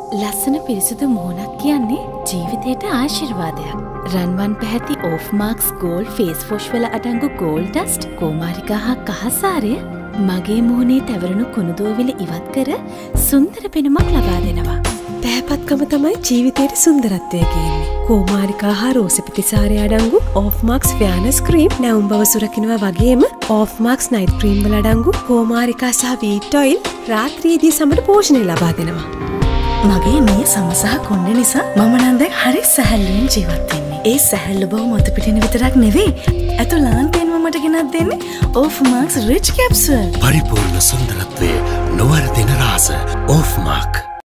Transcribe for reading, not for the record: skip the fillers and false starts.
ලස්සන පිරිසුදු මුහුණක් කියන්නේ ජීවිතයට ආශිර්වාදයක්. රන්වන් පැහැති of marks gold face wash වල අඩංගු ගෝල්ඩ් ඩස්ට් කුමාරිකා හා කහසාරය මගේ මුහුණේ තැවරුණු කුණුදුවවිලි ඉවත් කර සුන්දර පෙනුමක් ලබා දෙනවා. පැහැපත්කම තමයි ජීවිතයට සුන්දරත්වය කියන්නේ. කුමාරිකා හා රෝසපිතිසාරය අඩංගු ඕෆ් මාක්ස් ෆෙයාර්නස් ක්‍රීම් නැවුම් බව සුරකිනවා වගේම ඕෆ් මාක්ස් නයිට් ක්‍රීම් වල අඩංගු කුමාරිකා සහ වීට් ඔයිල් රාත්‍රියේදී සමට පෝෂණය ලබා දෙනවා. මගේ මේ සමසහ කොණ්ඩ නිසා මම නම් දැන් හරි සැහැල්ලුවෙන් ජීවත් වෙන්නේ. ඒ සැහැල්ලු බව මත පිටින් විතරක් නෙවෙයි අතුලාන්තයෙන්ම මට ගෙනත් දෙන්නේ ඕෆ් මාක්ස් රිච් කැප්සූල්. පරිපූර්ණ සුන්දරත්වයේ නොවර්ධින රාස ඕෆ් මාක්.